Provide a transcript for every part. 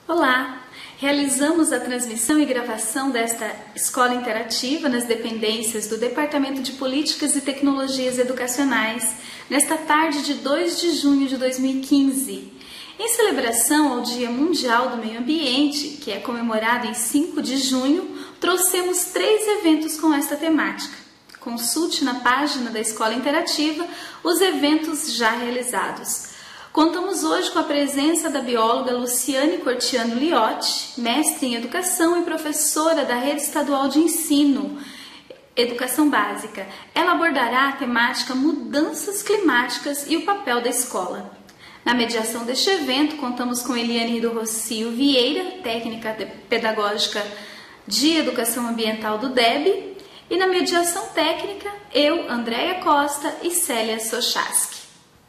Olá! Realizamos a transmissão e gravação desta escola interativa nas dependências do Departamento de Políticas e Tecnologias Educacionais nesta tarde de 2 de junho de 2015. Em celebração ao Dia Mundial do Meio Ambiente, que é comemorado em 5 de junho, trouxemos 3 eventos com esta temática. Consulte na página da Escola Interativa os eventos já realizados. Contamos hoje com a presença da bióloga Luciane Cortiano Liotti, mestre em Educação e professora da Rede Estadual de Ensino, Educação Básica. Ela abordará a temática Mudanças Climáticas e o papel da escola. Na mediação deste evento, contamos com Eliane do Rocio Vieira, técnica pedagógica de Educação Ambiental do DEB, e na mediação técnica, eu, Andréia Costa e Célia Sochaski.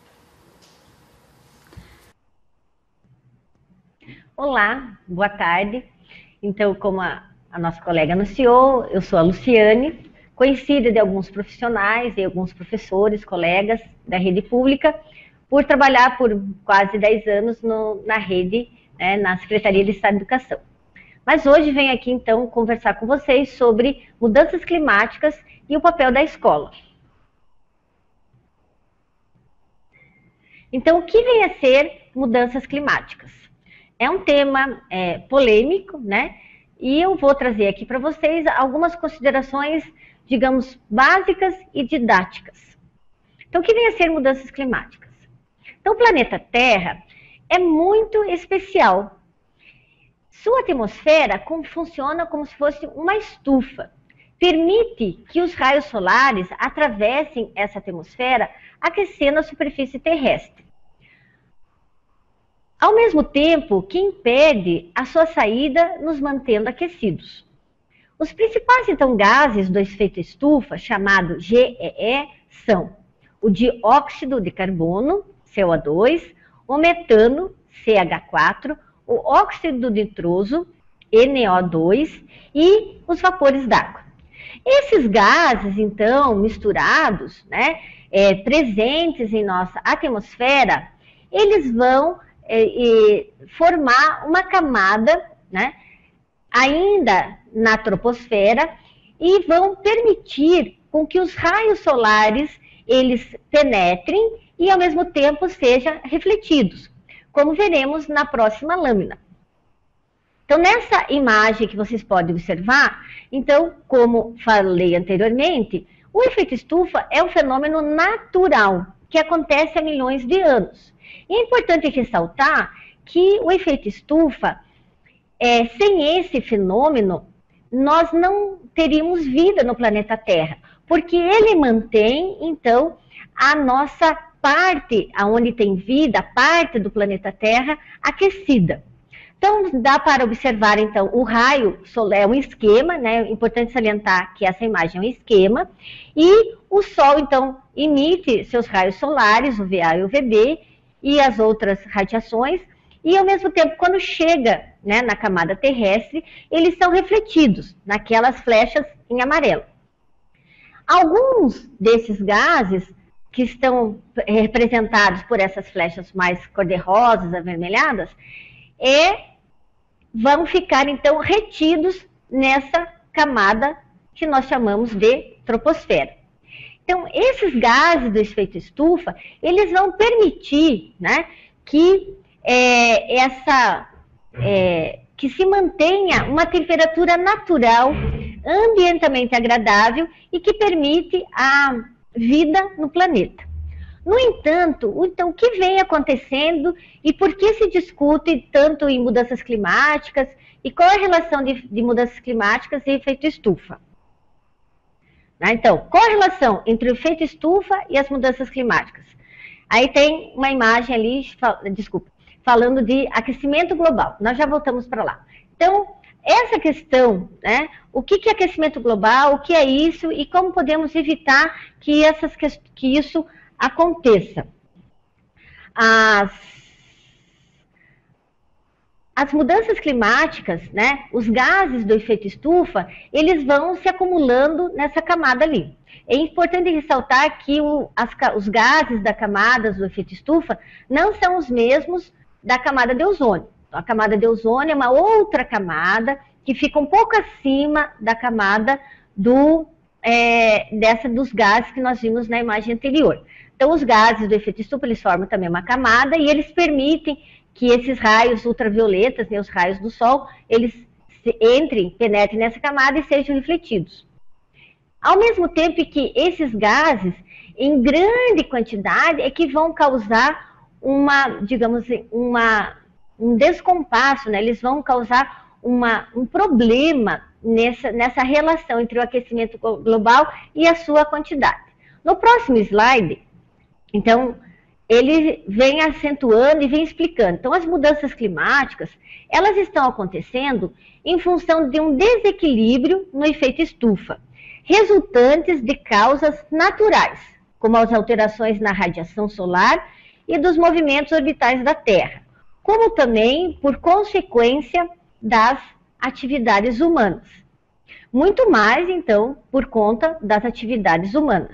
Olá, boa tarde. Então, como a nossa colega anunciou, eu sou a Luciane, conhecida de alguns profissionais e alguns professores, colegas da rede pública, por trabalhar por quase 10 anos na rede, na Secretaria de Estado de Educação. Mas hoje venho aqui, então, conversar com vocês sobre mudanças climáticas e o papel da escola. Então, o que vem a ser mudanças climáticas? É um tema polêmico, né? E eu vou trazer aqui para vocês algumas considerações, digamos, básicas e didáticas. Então, o que vem a ser mudanças climáticas? Então, o planeta Terra é muito especial. Sua atmosfera funciona como se fosse uma estufa. Permite que os raios solares atravessem essa atmosfera, aquecendo a superfície terrestre. Ao mesmo tempo que impede a sua saída, nos mantendo aquecidos. Os principais, então, gases do efeito estufa, chamado GEE, são o dióxido de carbono, CO2, o metano, CH4, o óxido nitroso, NO2, e os vapores d'água. Esses gases, então, misturados, presentes em nossa atmosfera, eles vão formar uma camada, ainda na troposfera, e vão permitir com que os raios solares eles penetrem e ao mesmo tempo sejam refletidos, como veremos na próxima lâmina. Então, nessa imagem que vocês podem observar, então, como falei anteriormente, o efeito estufa é um fenômeno natural que acontece há milhões de anos. E é importante ressaltar que o efeito estufa, sem esse fenômeno, nós não teríamos vida no planeta Terra, porque ele mantém, então, a nossa parte, onde tem vida, a parte do planeta Terra, aquecida. Então, dá para observar, então, o raio solar é um esquema, É importante salientar que essa imagem é um esquema, e o Sol, então, emite seus raios solares, o VA e o VB, e as outras radiações, e ao mesmo tempo, quando chega na camada terrestre, eles são refletidos naquelas flechas em amarelo. Alguns desses gases que estão representados por essas flechas mais cor-de-rosas, avermelhadas, vão ficar, então, retidos nessa camada que nós chamamos de troposfera. Então, esses gases do efeito estufa, eles vão permitir que que se mantenha uma temperatura natural, ambientalmente agradável e que permite a vida no planeta. No entanto, então, o que vem acontecendo e por que se discute tanto em mudanças climáticas e qual é a relação de mudanças climáticas e efeito estufa? Então, qual a relação entre o efeito estufa e as mudanças climáticas? Aí tem uma imagem ali, falando de aquecimento global. Nós já voltamos para lá. Então, essa questão, o que é aquecimento global, o que é isso e como podemos evitar que isso aconteça. As mudanças climáticas, os gases do efeito estufa, eles vão se acumulando nessa camada ali. É importante ressaltar que os gases da camada do efeito estufa não são os mesmos da camada de ozônio. A camada de ozônio é uma outra camada que fica um pouco acima da camada dos gases que nós vimos na imagem anterior. Então, os gases do efeito estufa, eles formam também uma camada e eles permitem que esses raios ultravioletas, né, os raios do Sol, eles penetrem nessa camada e sejam refletidos. Ao mesmo tempo que esses gases, em grande quantidade, é que vão causar digamos assim, um descompasso, né? Eles vão causar um problema nessa relação entre o aquecimento global e a sua quantidade. No próximo slide, então, ele vem acentuando e vem explicando. Então, as mudanças climáticas, elas estão acontecendo em função de um desequilíbrio no efeito estufa, resultantes de causas naturais, como as alterações na radiação solar e dos movimentos orbitais da Terra, como também por consequência das atividades humanas. Muito mais, então, por conta das atividades humanas.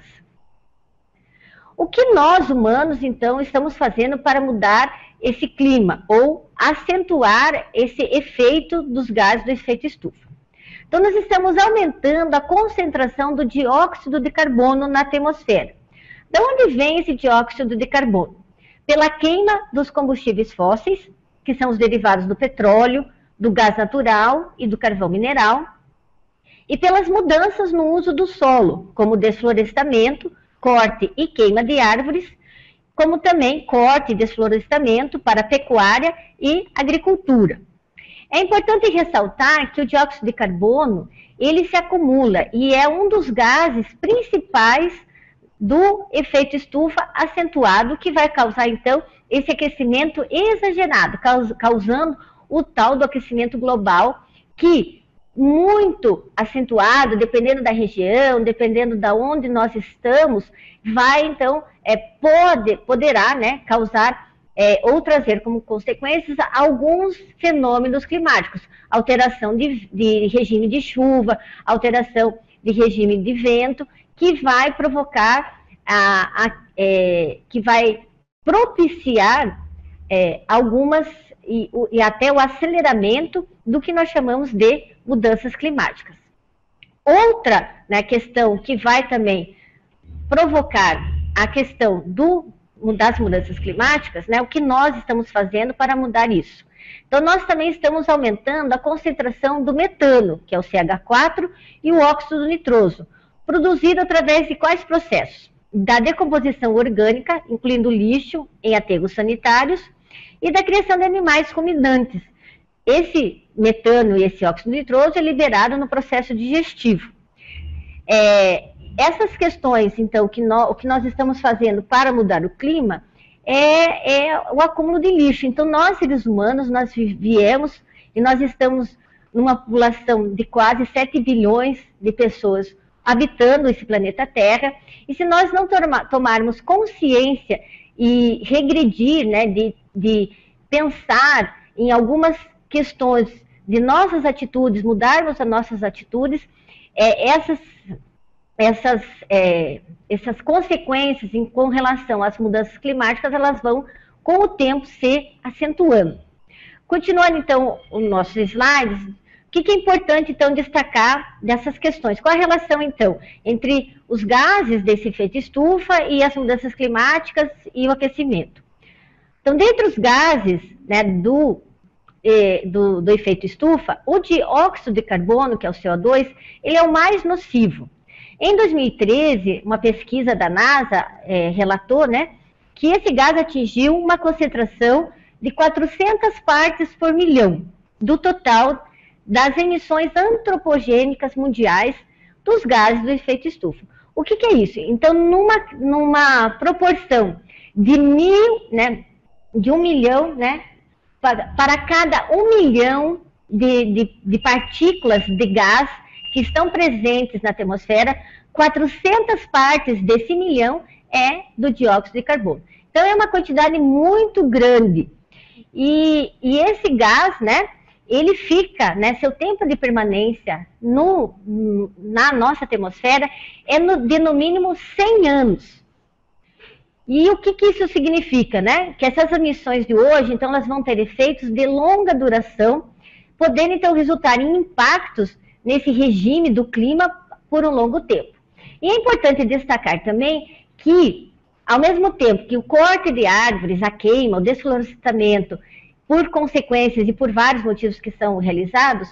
O que nós, humanos, então, estamos fazendo para mudar esse clima ou acentuar esse efeito dos gases do efeito estufa? Então, nós estamos aumentando a concentração do dióxido de carbono na atmosfera. De onde vem esse dióxido de carbono? Pela queima dos combustíveis fósseis, que são os derivados do petróleo, do gás natural e do carvão mineral, e pelas mudanças no uso do solo, como desflorestamento, corte e queima de árvores, como também corte e desflorestamento para pecuária e agricultura. É importante ressaltar que o dióxido de carbono, ele se acumula e é um dos gases principais do efeito estufa acentuado, que vai causar, então, esse aquecimento exagerado, causando o tal do aquecimento global, que, muito acentuado, dependendo da região, dependendo de onde nós estamos, vai, então, poderá, né, causar ou trazer como consequências alguns fenômenos climáticos, alteração de regime de chuva, alteração de regime de vento, que vai provocar, que vai propiciar algumas, e até o aceleramento do que nós chamamos de mudanças climáticas. Outra, né, questão que vai também provocar a questão das mudanças climáticas, né, o que nós estamos fazendo para mudar isso. Então, nós também estamos aumentando a concentração do metano, que é o CH4, e o óxido nitroso, produzido através de quais processos? Da decomposição orgânica, incluindo lixo em aterros sanitários, e da criação de animais ruminantes. Esse metano e esse óxido nitroso é liberado no processo digestivo. Essas questões, então, o que nós estamos fazendo para mudar o clima é o acúmulo de lixo. Então, nós, seres humanos, nós viemos e nós estamos numa população de quase 7 bilhões de pessoas habitando esse planeta Terra, e se nós não tomarmos consciência e regredir, né, de pensar em algumas questões de nossas atitudes, mudarmos as nossas atitudes, essas consequências com relação às mudanças climáticas, elas vão, com o tempo, se acentuando. Continuando, então, os nossos slides, o que é importante, então, destacar dessas questões? Qual a relação, então, entre os gases desse efeito estufa e as mudanças climáticas e o aquecimento? Então, dentre os gases, né, do efeito estufa, o dióxido de carbono, que é o CO2, ele é o mais nocivo. Em 2013, uma pesquisa da NASA relatou, né, que esse gás atingiu uma concentração de 400 partes por milhão do total das emissões antropogênicas mundiais dos gases do efeito estufa. O que é isso? Então, numa proporção de 1 milhão, né, para cada 1 milhão de partículas de gás que estão presentes na atmosfera, 400 partes desse milhão é do dióxido de carbono. Então, é uma quantidade muito grande. E esse gás, né, ele fica, né, seu tempo de permanência na nossa atmosfera é de no mínimo 100 anos. E o que, que isso significa, né? Que essas emissões de hoje, então, elas vão ter efeitos de longa duração, podendo, então, resultar em impactos nesse regime do clima por um longo tempo. E é importante destacar também que, ao mesmo tempo que o corte de árvores, a queima, o desflorestamento, por consequências e por vários motivos que são realizados,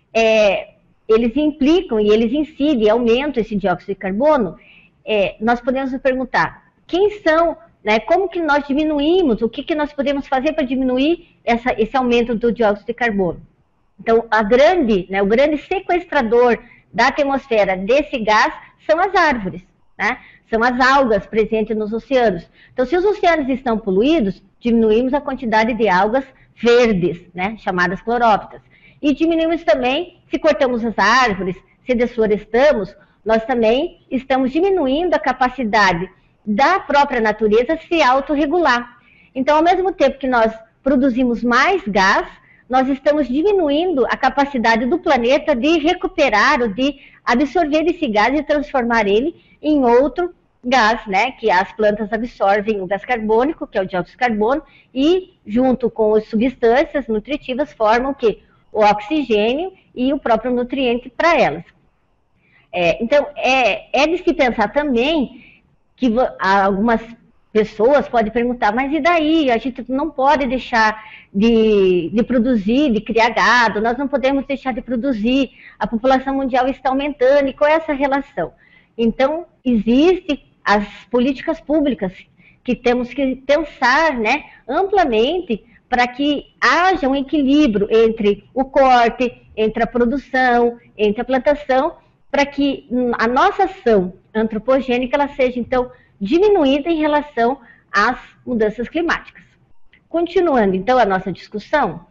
eles implicam e eles incidem, aumentam esse dióxido de carbono. Nós podemos nos perguntar, quem são, né, como que nós diminuímos, o que nós podemos fazer para diminuir esse aumento do dióxido de carbono? Então, o grande sequestrador da atmosfera desse gás são as árvores, né? São as algas presentes nos oceanos. Então, se os oceanos estão poluídos, diminuímos a quantidade de algas verdes, né, chamadas clorófitas. E diminuímos também, se cortamos as árvores, se desflorestamos, nós também estamos diminuindo a capacidade da própria natureza se autorregular. Então, ao mesmo tempo que nós produzimos mais gás, nós estamos diminuindo a capacidade do planeta de recuperar ou de absorver esse gás e transformar ele em outro gás, né? Que as plantas absorvem o gás carbônico, que é o dióxido de carbono, e junto com as substâncias nutritivas formam o quê? O oxigênio e o próprio nutriente para elas. Então, é de se pensar também que algumas pessoas podem perguntar, mas e daí? A gente não pode deixar de produzir, de criar gado, nós não podemos deixar de produzir, a população mundial está aumentando, e qual é essa relação? Então, existem as políticas públicas que temos que pensar, né, amplamente para que haja um equilíbrio entre o corte, entre a produção, entre a plantação, para que a nossa ação antropogênica ela seja, então, diminuída em relação às mudanças climáticas. Continuando, então, a nossa discussão,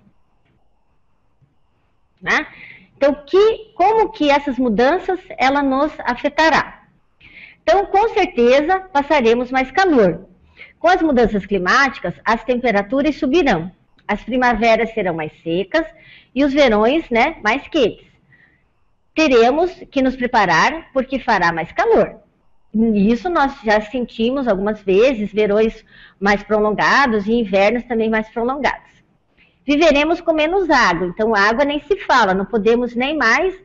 né? Então, como que essas mudanças ela nos afetará? Então, com certeza, passaremos mais calor. Com as mudanças climáticas, as temperaturas subirão, as primaveras serão mais secas e os verões, né, mais quentes. Teremos que nos preparar porque fará mais calor. Isso nós já sentimos algumas vezes, verões mais prolongados e invernos também mais prolongados. Viveremos com menos água, então água nem se fala, não podemos nem mais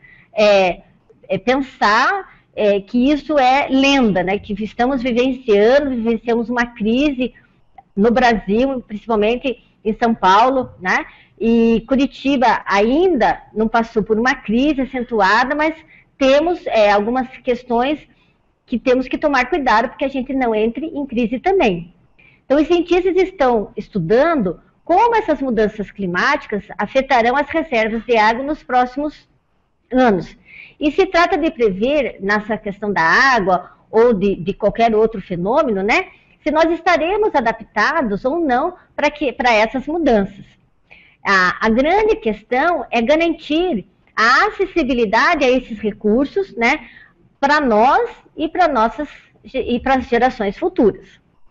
pensar que isso é lenda, né? Que estamos vivenciamos uma crise no Brasil, principalmente em São Paulo, né? E Curitiba ainda não passou por uma crise acentuada, mas temos algumas questões que temos que tomar cuidado, porque a gente não entre em crise também. Então, os cientistas estão estudando como essas mudanças climáticas afetarão as reservas de água nos próximos anos. E se trata de prever, nessa questão da água, ou de qualquer outro fenômeno, né, se nós estaremos adaptados ou não para essas mudanças. A grande questão é garantir a acessibilidade a esses recursos, né, para nós e para as gerações futuras.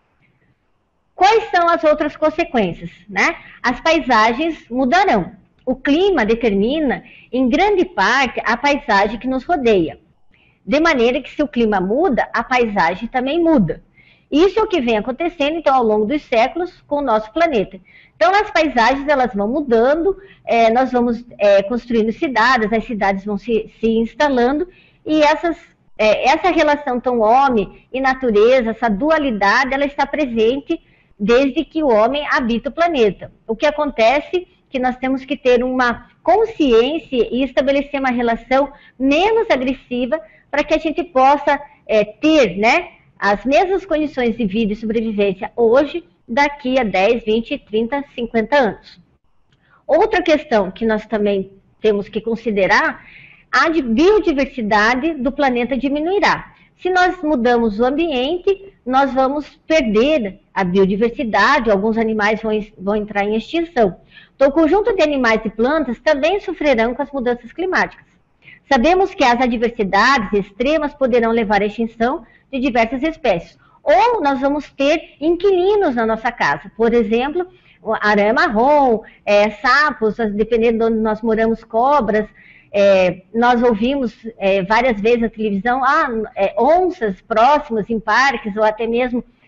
Quais são as outras consequências, né? As paisagens mudarão. O clima determina, em grande parte, a paisagem que nos rodeia. De maneira que se o clima muda, a paisagem também muda. Isso é o que vem acontecendo, então, ao longo dos séculos com o nosso planeta. Então, as paisagens elas vão mudando, nós vamos construindo cidades, as cidades vão se instalando, e essa relação tão homem e natureza, essa dualidade, ela está presente desde que o homem habita o planeta. O que acontece é que nós temos que ter uma consciência e estabelecer uma relação menos agressiva para que a gente possa ter, né, as mesmas condições de vida e sobrevivência hoje, daqui a 10, 20, 30, 50 anos. Outra questão que nós também temos que considerar, a biodiversidade do planeta diminuirá. Se nós mudamos o ambiente, nós vamos perder a biodiversidade, alguns animais vão entrar em extinção. Então, o conjunto de animais e plantas também sofrerão com as mudanças climáticas. Sabemos que as adversidades extremas poderão levar à extinção de diversas espécies. Ou nós vamos ter inquilinos na nossa casa, por exemplo, aranha marrom, sapos, dependendo de onde nós moramos, cobras. Nós ouvimos várias vezes na televisão onças próximas em parques ou até mesmo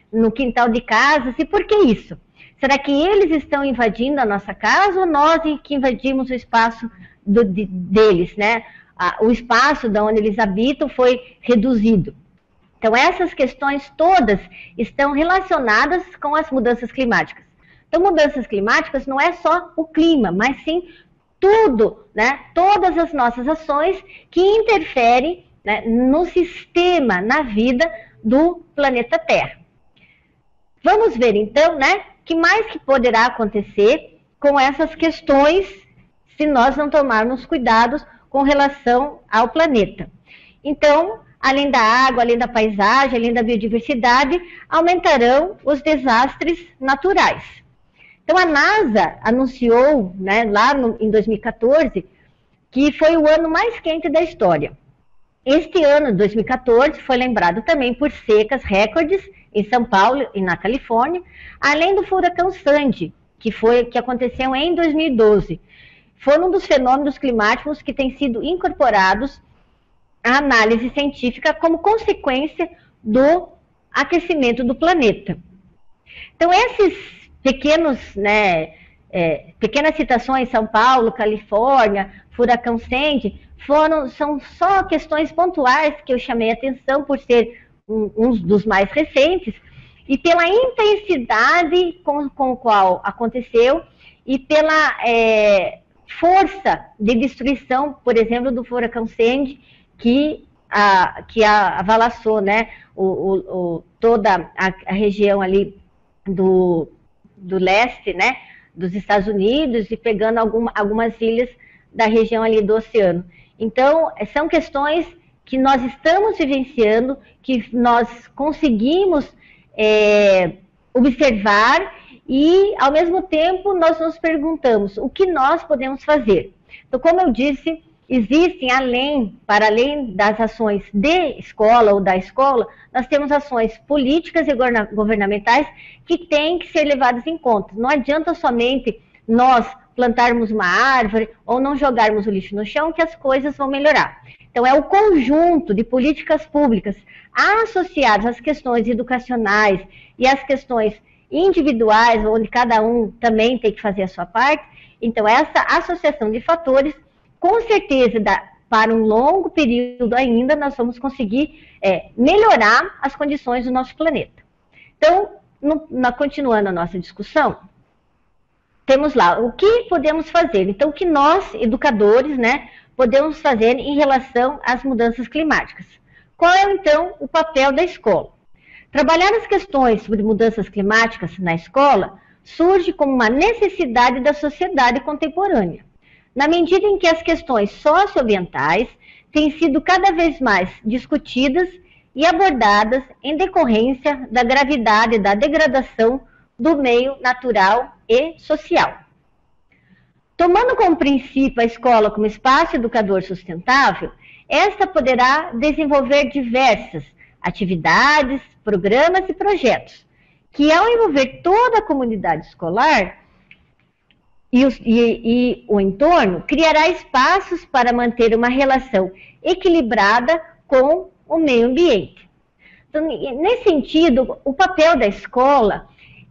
no quintal de casas. E por que isso? Será que eles estão invadindo a nossa casa ou nós que invadimos o espaço deles, né? O espaço de onde eles habitam foi reduzido. Então, essas questões todas estão relacionadas com as mudanças climáticas. Então, mudanças climáticas não é só o clima, mas sim tudo, né? Todas as nossas ações que interferem, né, no sistema, na vida do planeta Terra. Vamos ver, então, né, que mais que poderá acontecer com essas questões se nós não tomarmos cuidados com relação ao planeta. Então, além da água, além da paisagem, além da biodiversidade, aumentarão os desastres naturais. Então, a NASA anunciou, né, lá em 2014, que foi o ano mais quente da história. Este ano, 2014, foi lembrado também por secas recordes em São Paulo e na Califórnia, além do furacão Sandy, que aconteceu em 2012. Foi um dos fenômenos climáticos que têm sido incorporados à análise científica como consequência do aquecimento do planeta. Então, esses pequenas citações, São Paulo, Califórnia, furacão Sandy, são só questões pontuais que eu chamei a atenção por ser um dos mais recentes e pela intensidade com a qual aconteceu e pela força de destruição, por exemplo, do furacão Sandy, que avalaçou, né, toda a região ali do leste, né, dos Estados Unidos e pegando algumas ilhas da região ali do oceano. Então, são questões que nós estamos vivenciando, que nós conseguimos observar e, ao mesmo tempo, nós nos perguntamos o que nós podemos fazer. Então, como eu disse, existem, para além das ações de escola ou da escola, nós temos ações políticas e governamentais que têm que ser levadas em conta. Não adianta somente nós plantarmos uma árvore ou não jogarmos o lixo no chão que as coisas vão melhorar. Então, é o conjunto de políticas públicas associadas às questões educacionais e às questões individuais, onde cada um também tem que fazer a sua parte. Então, essa associação de fatores, com certeza, para um longo período ainda, nós vamos conseguir melhorar as condições do nosso planeta. Então, continuando a nossa discussão, temos lá o que podemos fazer. Então, o que nós, educadores, né, podemos fazer em relação às mudanças climáticas. Qual é, então, o papel da escola? Trabalhar as questões sobre mudanças climáticas na escola surge como uma necessidade da sociedade contemporânea, na medida em que as questões socioambientais têm sido cada vez mais discutidas e abordadas em decorrência da gravidade da degradação do meio natural e social. Tomando como princípio a escola como espaço educador sustentável, esta poderá desenvolver diversas atividades, programas e projetos, que ao envolver toda a comunidade escolar e o entorno, criará espaços para manter uma relação equilibrada com o meio ambiente. Então, nesse sentido, o papel da escola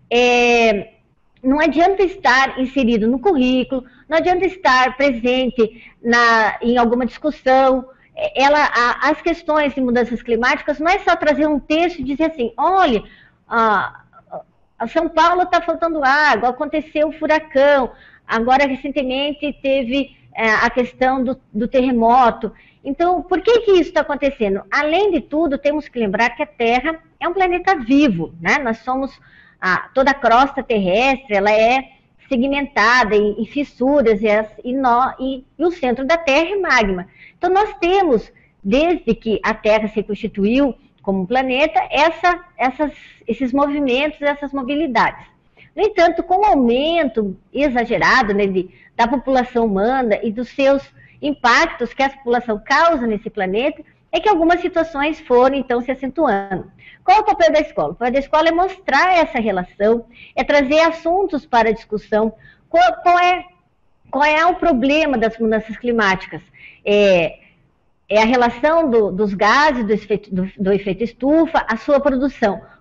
não adianta estar inserido no currículo, não adianta estar presente em alguma discussão. As questões de mudanças climáticas não é só trazer um texto e dizer assim, olha, a São Paulo está faltando água, aconteceu um furacão, agora recentemente teve a questão do terremoto. Então, por que isso está acontecendo? Além de tudo, temos que lembrar que a Terra é um planeta vivo, né? Nós somos, toda a crosta terrestre, ela é segmentada em fissuras e o centro da Terra é magma. Então, nós temos, desde que a Terra se constituiu como um planeta, esses movimentos, essas mobilidades. No entanto, com o aumento exagerado, né, da população humana e dos seus impactos que a população causa nesse planeta, é que algumas situações foram, então, se acentuando. Qual é o papel da escola? O papel da escola é mostrar essa relação, é trazer assuntos para discussão. Qual é o problema das mudanças climáticas? É a relação dos gases, do efeito estufa, a sua produção.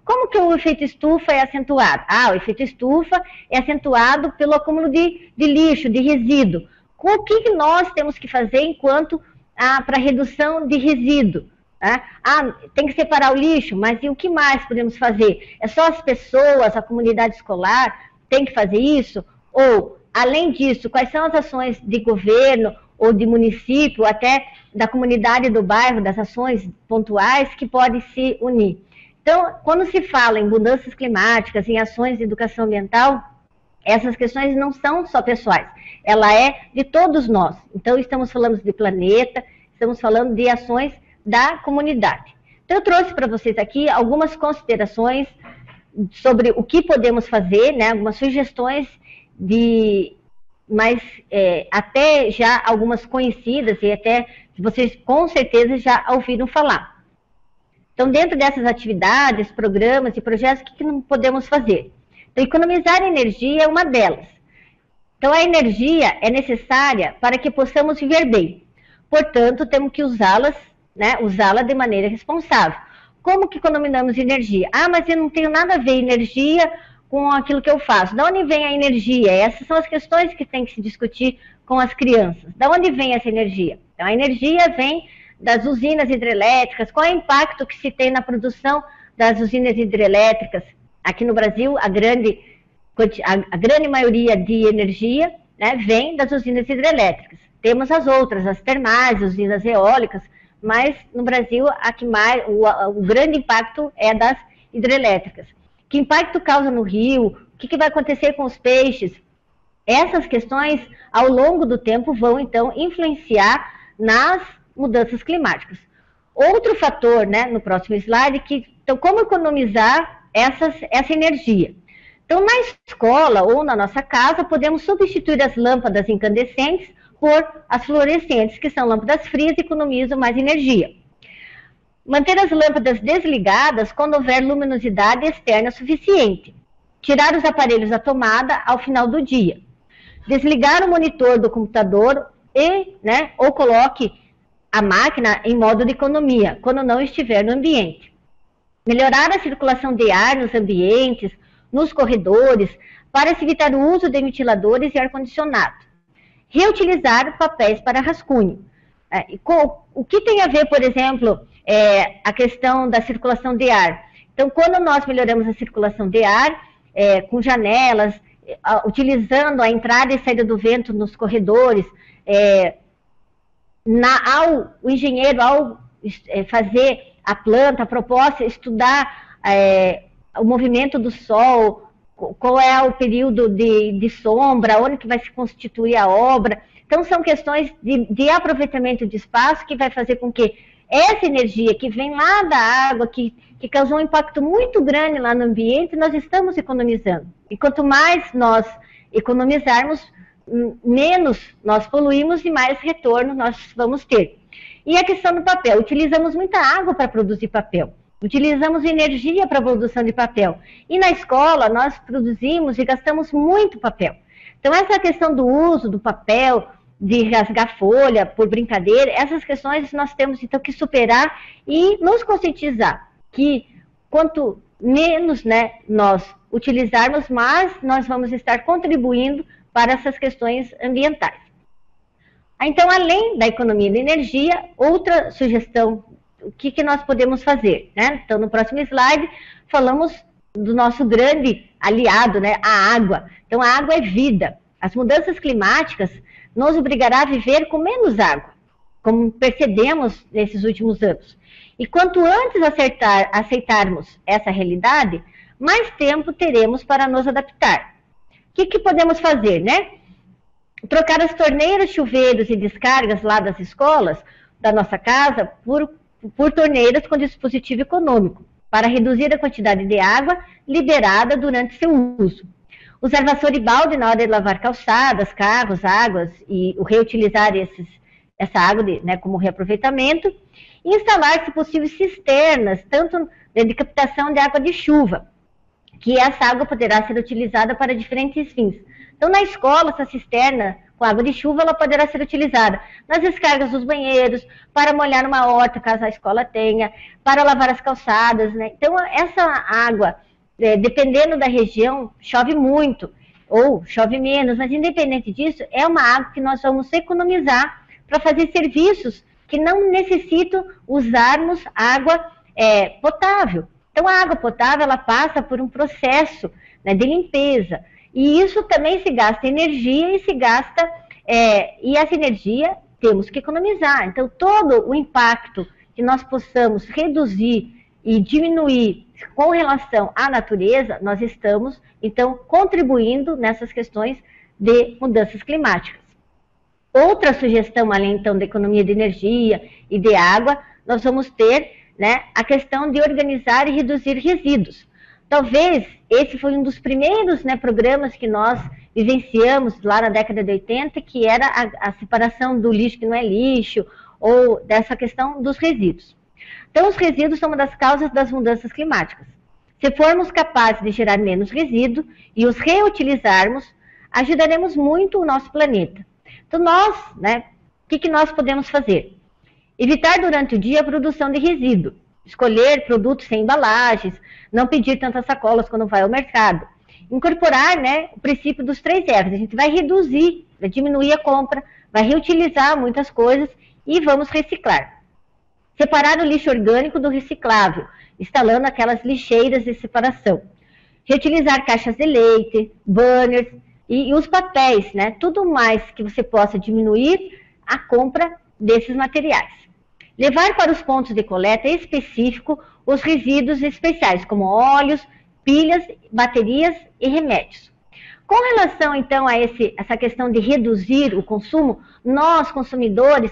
Como que o efeito estufa é acentuado? O efeito estufa é acentuado pelo acúmulo de lixo, de resíduo. O que nós temos que fazer enquanto para redução de resíduo? Tem que separar o lixo, mas e o que mais podemos fazer? É só as pessoas, a comunidade escolar tem que fazer isso? Ou, além disso, quais são as ações de governo ou de município, até da comunidade do bairro, das ações pontuais que podem se unir? Então, quando se fala em mudanças climáticas, em ações de educação ambiental, essas questões não são só pessoais, ela é de todos nós. Então, estamos falando de planeta, estamos falando de ações da comunidade. Então, eu trouxe para vocês aqui algumas considerações sobre o que podemos fazer, né, algumas sugestões mas até já algumas conhecidas e até vocês com certeza já ouviram falar. Então, dentro dessas atividades, programas e projetos, o que não podemos fazer? Então, economizar energia é uma delas. Então, a energia é necessária para que possamos viver bem. Portanto, temos que usá-la de maneira responsável. Como que economizamos energia? Mas eu não tenho nada a ver energia com aquilo que eu faço. De onde vem a energia? Essas são as questões que tem que se discutir com as crianças. De onde vem essa energia? Então, a energia vem das usinas hidrelétricas. Qual é o impacto que se tem na produção das usinas hidrelétricas? Aqui no Brasil, a grande maioria de energia, né, vem das usinas hidrelétricas. Temos as outras, as termais, as usinas eólicas, mas no Brasil o grande impacto é das hidrelétricas. Que impacto causa no rio? O que vai acontecer com os peixes? Essas questões, ao longo do tempo, vão então influenciar nas mudanças climáticas. Outro fator, né, no próximo slide, então, como economizar essa energia? Então, na escola ou na nossa casa, podemos substituir as lâmpadas incandescentes por as fluorescentes, que são lâmpadas frias e economizam mais energia. Manter as lâmpadas desligadas quando houver luminosidade externa suficiente. Tirar os aparelhos da tomada ao final do dia. Desligar o monitor do computador ou coloque a máquina em modo de economia, quando não estiver no ambiente. Melhorar a circulação de ar nos ambientes, nos corredores, para se evitar o uso de ventiladores e ar-condicionado. Reutilizar papéis para rascunho. O que tem a ver, por exemplo, a questão da circulação de ar? Então, quando nós melhoramos a circulação de ar, com janelas, utilizando a entrada e saída do vento nos corredores, o engenheiro, ao fazer a planta, a proposta, estudar o movimento do sol, qual é o período de sombra, onde que vai se constituir a obra. Então, são questões de aproveitamento de espaço que vai fazer com que essa energia que vem lá da água, que causou um impacto muito grande lá no ambiente, nós estamos economizando. E quanto mais nós economizarmos, menos nós poluímos e mais retorno nós vamos ter. E a questão do papel, utilizamos muita água para produzir papel, utilizamos energia para a produção de papel. E na escola nós produzimos e gastamos muito papel. Então essa questão do uso do papel, de rasgar folha por brincadeira, essas questões nós temos então que superar e nos conscientizar que quanto menos nós utilizarmos, mais nós vamos estar contribuindo para essas questões ambientais. Então, além da economia de energia, outra sugestão, o que nós podemos fazer? Então, no próximo slide, falamos do nosso grande aliado, a água. Então, a água é vida. As mudanças climáticas nos obrigará a viver com menos água, como percebemos nesses últimos anos. E quanto antes aceitarmos essa realidade, mais tempo teremos para nos adaptar. O que podemos fazer, Trocar as torneiras, chuveiros e descargas lá das escolas, da nossa casa, por torneiras com dispositivo econômico, para reduzir a quantidade de água liberada durante seu uso. Usar vassoura e balde na hora de lavar calçadas, carros, águas, e reutilizar essa água como reaproveitamento. E instalar, se possível, cisternas, tanto de captação de água de chuva, que essa água poderá ser utilizada para diferentes fins. Então, na escola, essa cisterna com água de chuva, ela poderá ser utilizada nas descargas dos banheiros, para molhar uma horta, caso a escola tenha, para lavar as calçadas, né? Então, essa água, dependendo da região, chove muito ou chove menos, mas independente disso, é uma água que nós vamos economizar para fazer serviços que não necessitam usarmos água potável. Então, a água potável, ela passa por um processo, né, de limpeza, e isso também se gasta energia e se gasta, e essa energia temos que economizar. Então, todo o impacto que nós possamos reduzir e diminuir com relação à natureza, nós estamos, então, contribuindo nessas questões de mudanças climáticas. Outra sugestão, além, então, da economia de energia e de água, nós vamos ter, né, a questão de organizar e reduzir resíduos. Talvez esse foi um dos primeiros, né, programas que nós vivenciamos lá na década de 80, que era a separação do lixo que não é lixo, ou dessa questão dos resíduos. Então, os resíduos são uma das causas das mudanças climáticas. Se formos capazes de gerar menos resíduo e os reutilizarmos, ajudaremos muito o nosso planeta. Então, nós, né, o que nós podemos fazer? Evitar durante o dia a produção de resíduo, escolher produtos sem embalagens, não pedir tantas sacolas quando vai ao mercado. Incorporar, né, o princípio dos 3 R's. A gente vai reduzir, vai diminuir a compra, vai reutilizar muitas coisas e vamos reciclar. Separar o lixo orgânico do reciclável, instalando aquelas lixeiras de separação. Reutilizar caixas de leite, banners e os papéis, né, tudo mais que você possa diminuir a compra desses materiais. Levar para os pontos de coleta específico os resíduos especiais, como óleos, pilhas, baterias e remédios. Com relação, então, a essa questão de reduzir o consumo, nós, consumidores,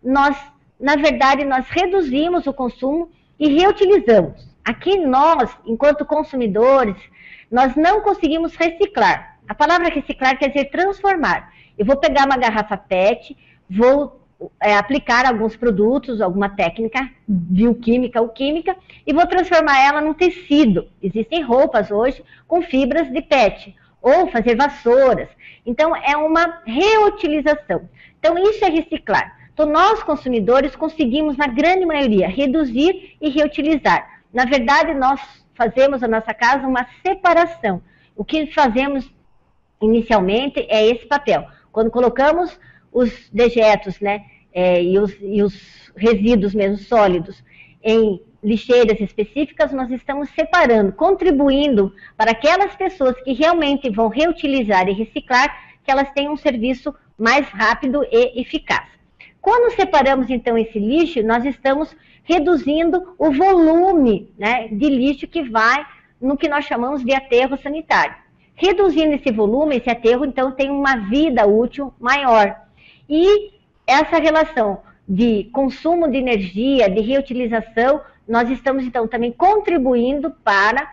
na verdade, nós reduzimos o consumo e reutilizamos. Aqui nós, enquanto consumidores, nós não conseguimos reciclar. A palavra reciclar quer dizer transformar. Eu vou pegar uma garrafa PET, vou aplicar alguns produtos, alguma técnica bioquímica ou química, e vou transformar ela num tecido. Existem roupas hoje com fibras de PET, ou fazer vassouras. Então, é uma reutilização. Então, isso é reciclar. Então, nós, consumidores, conseguimos, na grande maioria, reduzir e reutilizar. Na verdade, nós fazemos na nossa casa uma separação. O que fazemos inicialmente é esse papel. Quando colocamos os dejetos, né, e os resíduos mesmo sólidos em lixeiras específicas, nós estamos separando, contribuindo para aquelas pessoas que realmente vão reutilizar e reciclar, que elas tenham um serviço mais rápido e eficaz. Quando separamos, então, esse lixo, nós estamos reduzindo o volume, né, de lixo que vai no que nós chamamos de aterro sanitário. Reduzindo esse volume, esse aterro, então, tem uma vida útil maior. E essa relação de consumo de energia, de reutilização, nós estamos, então, também contribuindo para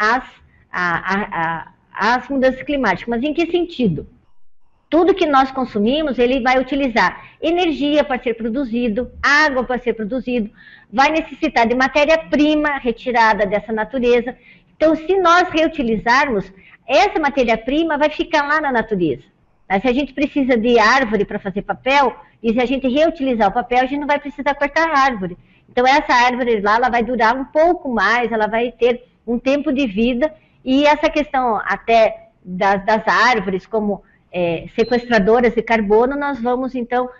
as mudanças climáticas. Mas em que sentido? Tudo que nós consumimos, ele vai utilizar energia para ser produzido, água para ser produzido, vai necessitar de matéria-prima retirada dessa natureza. Então, se nós reutilizarmos, essa matéria-prima vai ficar lá na natureza. Se a gente precisa de árvore para fazer papel, e se a gente reutilizar o papel, a gente não vai precisar cortar a árvore. Então, essa árvore lá, ela vai durar um pouco mais, ela vai ter um tempo de vida, e essa questão até das árvores como sequestradoras de carbono, nós vamos, então,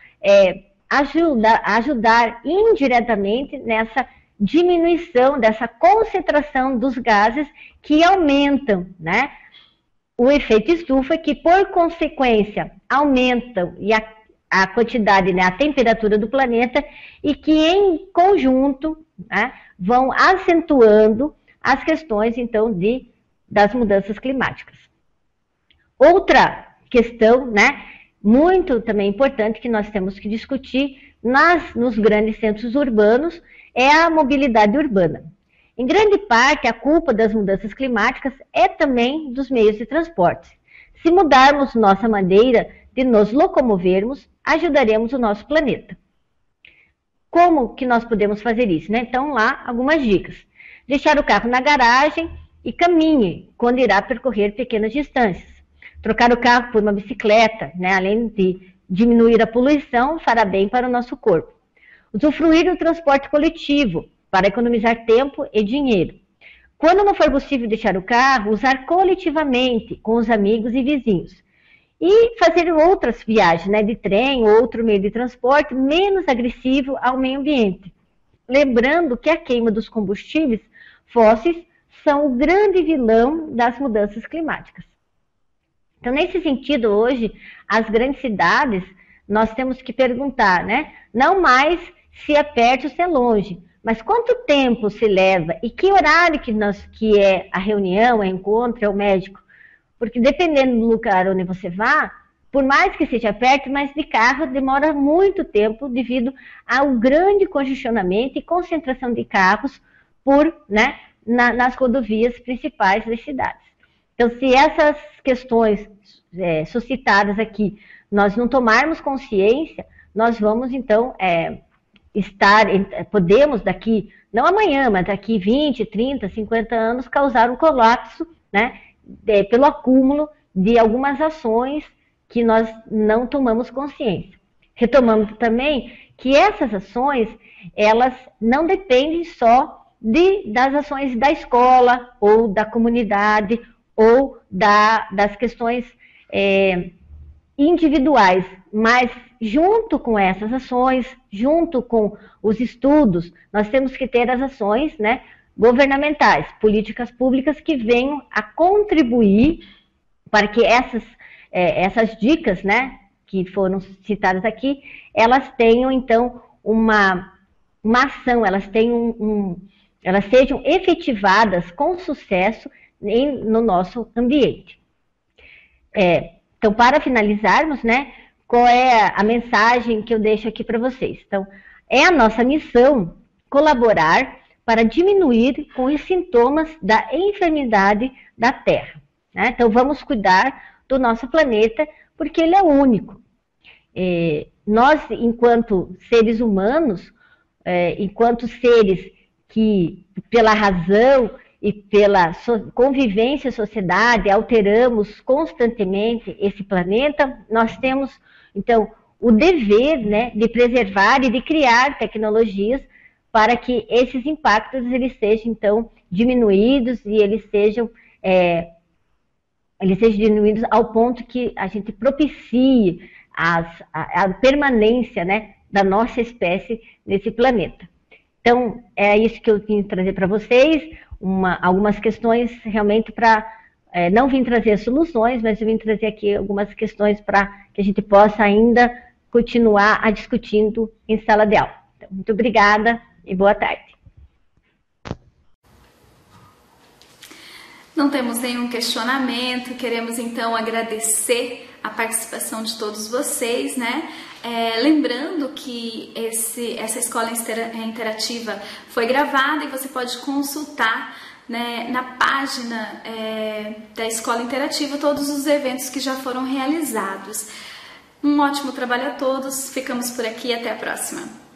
ajudar indiretamente nessa diminuição, dessa concentração dos gases que aumentam, né, o efeito estufa, que, por consequência, aumentam a quantidade, né, a temperatura do planeta, e que, em conjunto, né, vão acentuando as questões, então, das mudanças climáticas. Outra questão, né, muito também importante que nós temos que discutir nos grandes centros urbanos é a mobilidade urbana. Em grande parte, a culpa das mudanças climáticas é também dos meios de transporte. Se mudarmos nossa maneira de nos locomovermos, ajudaremos o nosso planeta. Como que nós podemos fazer isso, né? Então, lá, algumas dicas. Deixar o carro na garagem e caminhe quando irá percorrer pequenas distâncias. trocar o carro por uma bicicleta, né? Além de diminuir a poluição, fará bem para o nosso corpo. Usufruir do transporte coletivo, para economizar tempo e dinheiro. Quando não for possível deixar o carro, usar coletivamente com os amigos e vizinhos. E fazer outras viagens, né, de trem ou outro meio de transporte menos agressivo ao meio ambiente. Lembrando que a queima dos combustíveis fósseis são o grande vilão das mudanças climáticas. Então, nesse sentido, hoje, as grandes cidades, nós temos que perguntar, né, não mais se é perto ou se é longe, mas quanto tempo se leva e que horário que é a reunião, o encontro, é o médico. Porque dependendo do lugar onde você vá, por mais que seja perto, mas de carro demora muito tempo devido ao grande congestionamento e concentração de carros nas rodovias principais das cidades. Então, se essas questões suscitadas aqui, nós não tomarmos consciência, nós vamos, então, podemos daqui, não amanhã, mas daqui 20, 30, 50 anos, causar um colapso, né, pelo acúmulo de algumas ações que nós não tomamos consciência. Retomando também que essas ações, elas não dependem só das ações da escola, ou da comunidade, ou das questões individuais, mas junto com essas ações, junto com os estudos, nós temos que ter as ações, né, governamentais, políticas públicas que venham a contribuir para que essas dicas, né, que foram citadas aqui, elas tenham, então, uma ação, elas sejam efetivadas com sucesso no nosso ambiente. Então, para finalizarmos, né, qual é a mensagem que eu deixo aqui para vocês? Então, é a nossa missão colaborar para diminuir com os sintomas da enfermidade da Terra, né? Então, vamos cuidar do nosso planeta, porque ele é único. Nós, enquanto seres humanos, enquanto seres que, pela razão e pela convivência em sociedade, alteramos constantemente esse planeta, nós temos, então, o dever, né, de preservar e de criar tecnologias para que esses impactos eles sejam, então, diminuídos e eles sejam diminuídos ao ponto que a gente propicie a permanência, né, da nossa espécie nesse planeta. Então, é isso que eu vim trazer para vocês, algumas questões realmente para, não vim trazer soluções, mas eu vim trazer aqui algumas questões para que a gente possa ainda continuar discutindo em sala de aula. Então, muito obrigada e boa tarde. Não temos nenhum questionamento, queremos então agradecer a participação de todos vocês, né? Lembrando que essa escola interativa foi gravada e você pode consultar, né, na página da Escola Interativa todos os eventos que já foram realizados. Um ótimo trabalho a todos, ficamos por aqui e até a próxima.